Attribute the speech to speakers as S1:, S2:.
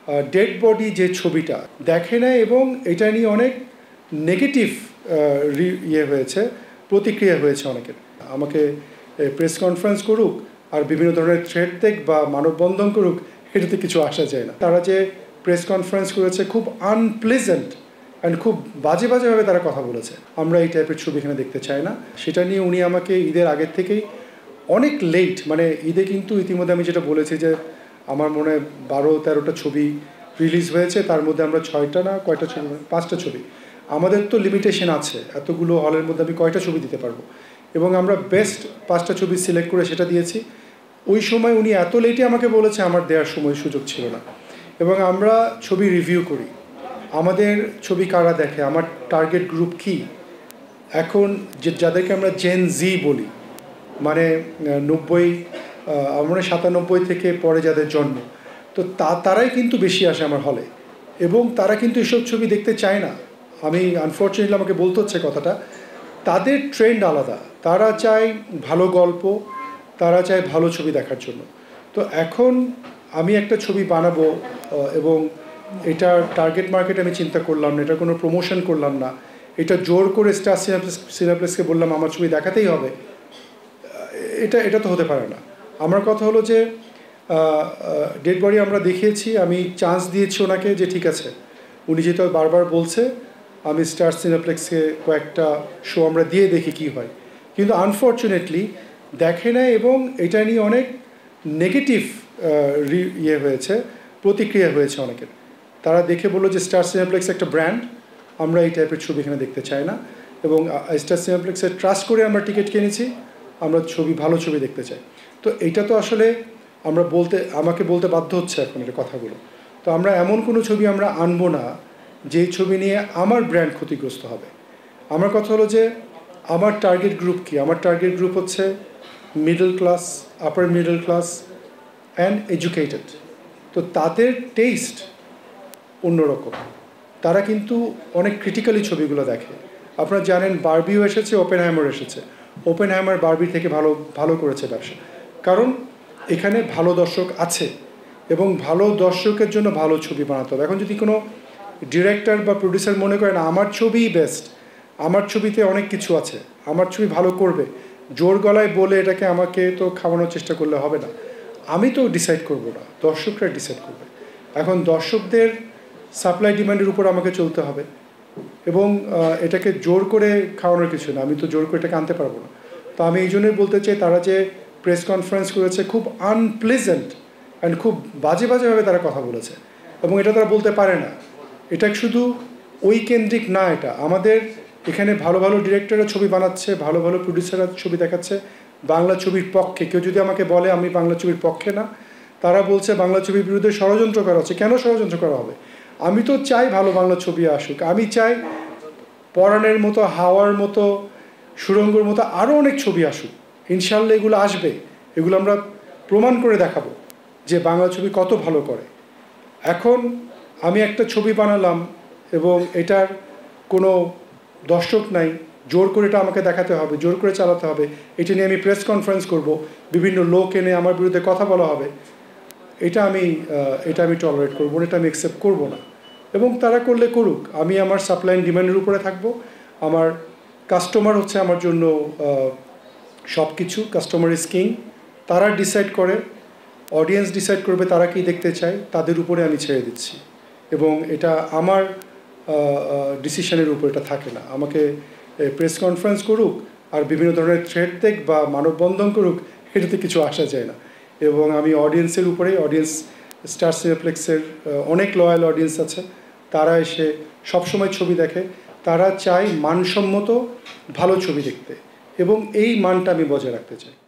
S1: Dead body যে ছবিটা দেখে না এবং এটা নিয়ে অনেক নেগেটিভ হয়েছে, প্রতিক্রিয়া হয়েছে অনেকের। আমাকে প্রেস কনফারেন্স করুক আর বিভিন্ন ধরনের থ্রেট দেখ বা মানববন্ধন করুক, এটাতে কিছু আসা যায় না। তারা যে প্রেস কনফারেন্স করেছে খুব আনপ্লেজেন্ট অ্যান্ড খুব বাজে বাজেভাবে তারা কথা বলেছে। আমরা এই টাইপের ছবি এখানে দেখতে চাই না। সেটা নিয়ে উনি আমাকে ঈদের আগের থেকেই অনেক লেট, মানে ঈদে কিন্তু ইতিমধ্যে আমি যেটা বলেছি যে আমার মনে হয় 12-13টা ছবি রিলিজ হয়েছে, তার মধ্যে আমরা 6টা না কয়টা ছবি, 5টা ছবি। আমাদের তো লিমিটেশন আছে, এতগুলো হলের মধ্যে আমি কয়টা ছবি দিতে পারবো, এবং আমরা বেস্ট 5টা ছবি সিলেক্ট করে সেটা দিয়েছি। ওই সময় উনি এত লেটে আমাকে বলেছে, আমার দেওয়ার সময় সুযোগ ছিল না। এবং আমরা ছবি রিভিউ করি, আমাদের ছবি কারা দেখে, আমার টার্গেট গ্রুপ কি, এখন যাদেরকে আমরা জেন জি বলি, মানে 97 থেকে পরে যাদের জন্ম, তো তারাই কিন্তু বেশি আসে আমার হলে, এবং তারা কিন্তু এসব ছবি দেখতে চায় না। আমি আনফর্চুনেটলি আমাকে বলতে হচ্ছে কথাটা, তাদের ট্রেন্ড আলাদা। তারা চায় ভালো গল্প, তারা চায় ভালো ছবি দেখার জন্য। তো এখন আমি একটা ছবি বানাবো এবং এটার টার্গেট মার্কেট আমি চিন্তা করলাম না, এটা কোনো প্রমোশন করলাম না, এটা জোর করে স্টার সিনেপ্লেক্সকে বললাম আমার ছবি দেখাতেই হবে, এটা তো হতে পারে না। আমার কথা হলো যে ডেড বডি আমরা দেখিয়েছি, আমি চান্স দিয়েছি ওনাকে যে ঠিক আছে, উনি যেহেতু বারবার বলছে আমি স্টার সিনেপ্লেক্সকে কয়েকটা শো আমরা দিয়ে দেখি কি হয়, কিন্তু আনফর্চুনেটলি দেখে না এবং এটা নিয়ে অনেক নেগেটিভ হয়েছে, প্রতিক্রিয়া হয়েছে অনেকের। তারা দেখে বললো যে স্টার সিনেপ্লেক্স একটা ব্র্যান্ড, আমরা এই টাইপের ছবি এখানে দেখতে চাই না, এবং স্টার সিনেপ্লেক্সের ট্রাস্ট করে আমরা টিকিট কিনেছি, আমরা ভালো ছবি দেখতে চাই। তো এইটা তো আসলে আমাকে বলতে বাধ্য হচ্ছে এখন এটা কথাগুলো। তো আমরা এমন কোনো ছবি আমরা আনবো না যেই ছবি নিয়ে আমার ব্র্যান্ড ক্ষতিগ্রস্ত হবে। আমার কথা হলো যে আমার টার্গেট গ্রুপ কি, আমার টার্গেট গ্রুপ হচ্ছে middle class, upper middle class and educated. তো তাদের টেস্ট অন্যরকম, তারা কিন্তু অনেক ক্রিটিক্যালি ছবিগুলো দেখে। আপনারা জানেন বারবিও এসেছে, ওপেনহাইমার এসেছে, ওপেনহাইমার বারবি থেকে ভালো করেছে ব্যবসা, কারণ এখানে ভালো দর্শক আছে এবং ভালো দর্শকের জন্য ভালো ছবি বানাতে হবে। এখন যদি কোনো ডিরেক্টর বা প্রডিউসার মনে করেন আমার ছবিই বেস্ট, আমার ছবিতে অনেক কিছু আছে, আমার ছবি ভালো করবে, জোর গলায় বলে এটাকে আমাকে তো খাওয়ানোর চেষ্টা করলে হবে না। আমি তো ডিসাইড করব না, দর্শকরা ডিসাইড করবে। এখন দর্শকদের সাপ্লাই ডিমান্ডের উপর আমাকে চলতে হবে, এবং এটাকে জোর করে খাওয়ানোর কিছু না, আমি তো জোর করে এটাকে আনতে পারবো না। তো আমি এই জন্যই বলতে চাই, তারা যে প্রেস কনফারেন্স করেছে খুব আনপ্লেজেন্ট অ্যান্ড খুব বাজে বাজেভাবে তারা কথা বলেছে, এবং এটা তারা বলতে পারে না। এটা শুধু ওই কেন্দ্রিক না, এটা আমাদের এখানে ভালো ভালো ডিরেক্টররা ছবি বানাচ্ছে, ভালো ভালো প্রডিউসাররা ছবি দেখাচ্ছে বাংলা ছবির পক্ষে। কেউ যদি আমাকে বলে আমি বাংলা ছবির পক্ষে না, তারা বলছে বাংলা ছবির বিরুদ্ধে ষড়যন্ত্র করা হচ্ছে। কেন ষড়যন্ত্র করা হবে? আমি তো চাই ভালো বাংলা ছবি আসুক, আমি চাই পরাণের মতো, হাওয়ার মতো, সুরঙ্গর মতো আরও অনেক ছবি আসুক। ইনশাল্লাহ এগুলো আসবে, এগুলো আমরা প্রমাণ করে দেখাবো যে বাংলা ছবি কত ভালো করে। এখন আমি একটা ছবি বানালাম এবং এটার কোনো দর্শক নাই, জোর করে এটা আমাকে দেখাতে হবে, জোর করে চালাতে হবে, এটা নিয়ে আমি প্রেস কনফারেন্স করব, বিভিন্ন লোক এনে আমার বিরুদ্ধে কথা বলা হবে, এটা আমি টলারেট করবো না, এটা আমি অ্যাকসেপ্ট করবো না। এবং তারা করলে করুক, আমি আমার সাপ্লাই অ্যান্ড ডিমান্ডের উপরে থাকবো। আমার কাস্টমার হচ্ছে আমার জন্য সব কিছু, কাস্টমার ইজ কিং। তারা ডিসাইড করে, অডিয়েন্স ডিসাইড করবে তারা কি দেখতে চায়, তাদের উপরে আমি ছেড়ে দিচ্ছি, এবং এটা আমার ডিসিশনের উপর এটা থাকে না। আমাকে প্রেস কনফারেন্স করুক আর বিভিন্ন ধরনের থ্রেট দেখ বা মানববন্ধন করুক, এটাতে কিছু আসা যায় না। এবং আমি অডিয়েন্সের উপরেই, অডিয়েন্স স্টার সিনেপ্লেক্সের অনেক লয়াল অডিয়েন্স আছে, তারা এসে সবসময় ছবি দেখে, তারা চায় মানসম্মত ভালো ছবি দেখতে, এবং এই মানটা আমি বজায় রাখতে চাই।